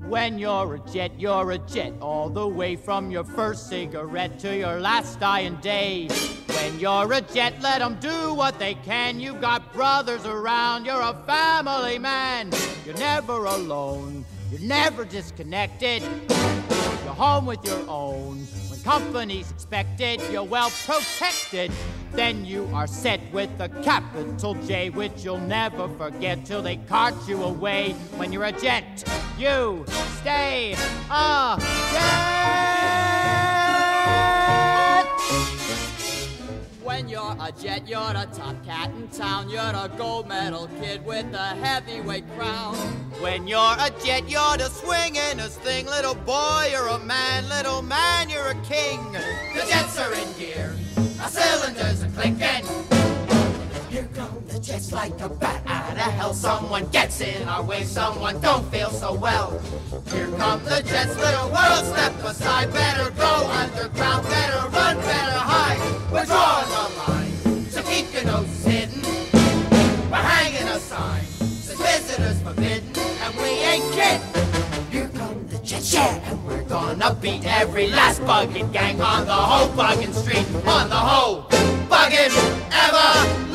When you're a jet, all the way from your first cigarette to your last dying day. When you're a jet, let them do what they can. You've got brothers around, you're a family man. You're never alone, you're never disconnected. You're home with your own. When company's expected, you're well protected. Then you are set with a capital J, which you'll never forget till they cart you away. When you're a jet, you stay a jet. When you're a jet, you're the top cat in town. You're the gold medal kid with the heavyweight crown. When you're a jet, you're the swingin'est thing. Little boy, you're a man. Little man, you're a king. The jets are in gear. Our cylinders are clicking. Here come the jets like a bat out of hell. Someone gets in our way. Someone don't feel so well. Here come the jets, little world, step aside. Better go underground. Better run, better hide. We're drawing the line, so keep your noses hidden. We're hanging a sign, says visitors forbidden, and we ain't kidding. Here come the jets, yeah, and we're gonna beat every last buggin' gang on the whole buggin' street, on the whole buggin' ever.